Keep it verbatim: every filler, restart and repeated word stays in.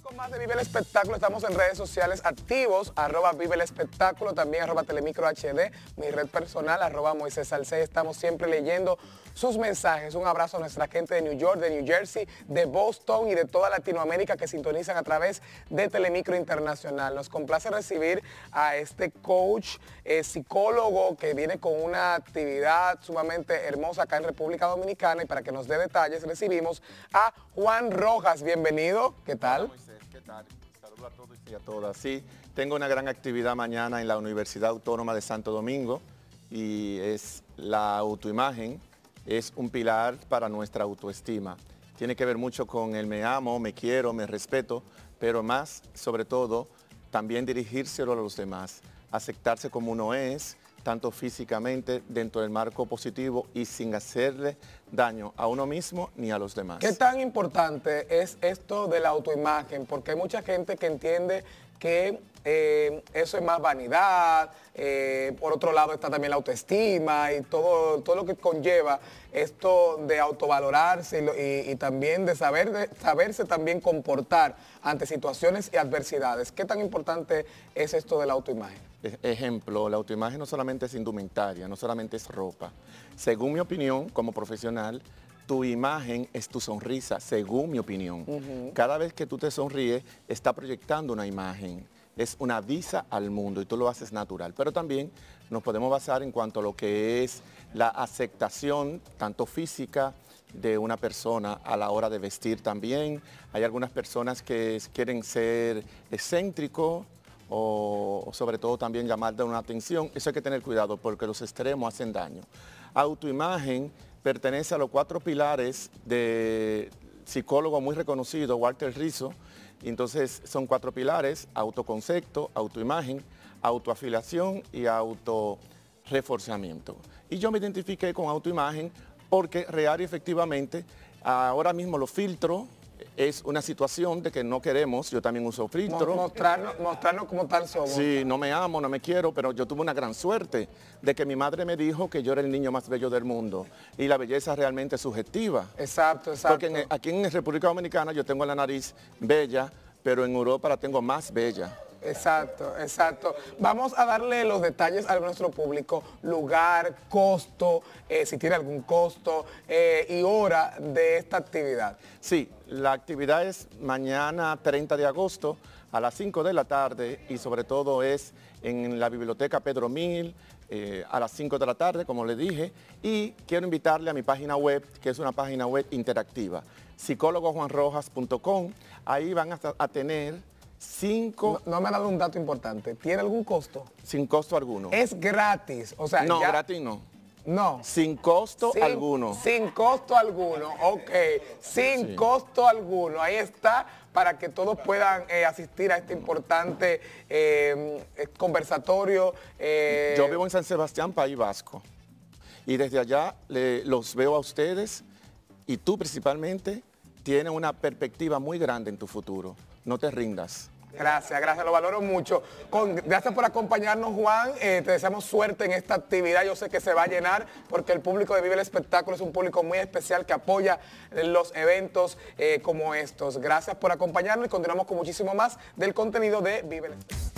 Con más de Vive el Espectáculo, estamos en redes sociales activos, arroba Vive el Espectáculo, también arroba Telemicro H D, mi red personal, arroba Moisés Salcé. Estamos siempre leyendo sus mensajes. Un abrazo a nuestra gente de New York, de New Jersey, de Boston y de toda Latinoamérica que sintonizan a través de Telemicro Internacional. Nos complace recibir a este coach, eh, psicólogo, que viene con una actividad sumamente hermosa acá en República Dominicana, y para que nos dé detalles recibimos a Juan Rojas. Bienvenido, ¿qué tal? Hola, Moisés, ¿qué tal? Saludos a todos y a todas. Sí, tengo una gran actividad mañana en la Universidad Autónoma de Santo Domingo y es la autoimagen, es un pilar para nuestra autoestima. Tiene que ver mucho con el me amo, me quiero, me respeto, pero más, sobre todo, también dirigírselo a los demás, aceptarse como uno es, tanto físicamente, dentro del marco positivo y sin hacerle daño a uno mismo ni a los demás. ¿Qué tan importante es esto de la autoimagen? Porque hay mucha gente que entiende que eh, eso es más vanidad, eh, por otro lado está también la autoestima y todo, todo lo que conlleva esto de autovalorarse y, lo, y, y también de, saber, de saberse también comportar ante situaciones y adversidades. ¿Qué tan importante es esto de la autoimagen? Ejemplo, la autoimagen no solamente es indumentaria, no solamente es ropa. Según mi opinión, como profesional, tu imagen es tu sonrisa, según mi opinión. Uh-huh. Cada vez que tú te sonríes, está proyectando una imagen. Es una visa al mundo y tú lo haces natural. Pero también nos podemos basar en cuanto a lo que es la aceptación, tanto física, de una persona a la hora de vestir también. Hay algunas personas que quieren ser excéntricos, o, o sobre todo también llamar de una atención. Eso hay que tener cuidado porque los extremos hacen daño. Autoimagen pertenece a los cuatro pilares de psicólogo muy reconocido, Walter Rizzo. Entonces son cuatro pilares: autoconcepto, autoimagen, autoafiliación y autorreforzamiento. Y yo me identifiqué con autoimagen porque real y efectivamente ahora mismo los filtros es una situación de que no queremos, yo también uso filtro. Mostrarnos, mostrarnos como tal somos. Sí, no me amo, no me quiero, pero yo tuve una gran suerte de que mi madre me dijo que yo era el niño más bello del mundo y la belleza realmente es subjetiva. Exacto, exacto. Porque en, aquí en República Dominicana yo tengo la nariz bella, pero en Europa la tengo más bella. Exacto, exacto. Vamos a darle los detalles a nuestro público: lugar, costo, eh, si tiene algún costo eh, y hora de esta actividad. Sí, la actividad es mañana treinta de agosto a las cinco de la tarde y sobre todo es en la Biblioteca Pedro Mil eh, a las cinco de la tarde, como le dije, y quiero invitarle a mi página web, que es una página web interactiva, psicólogo juan rojas punto com. Ahí van a, a tener cinco... No, no me ha dado un dato importante. ¿Tiene algún costo? Sin costo alguno. Es gratis, o sea... No, ya... gratis no. No. Sin costo sin, alguno. Sin costo alguno, ok. Sin sí. costo alguno. Ahí está, para que todos puedan eh, asistir a este importante eh, conversatorio. Eh... Yo vivo en San Sebastián, País Vasco. Y desde allá le, los veo a ustedes y tú principalmente tienes una perspectiva muy grande en tu futuro. No te rindas. Gracias, gracias, lo valoro mucho. Con, gracias por acompañarnos, Juan. Eh, te deseamos suerte en esta actividad. Yo sé que se va a llenar porque el público de Vive el Espectáculo es un público muy especial que apoya los eventos eh, como estos. Gracias por acompañarnos y continuamos con muchísimo más del contenido de Vive el Espectáculo.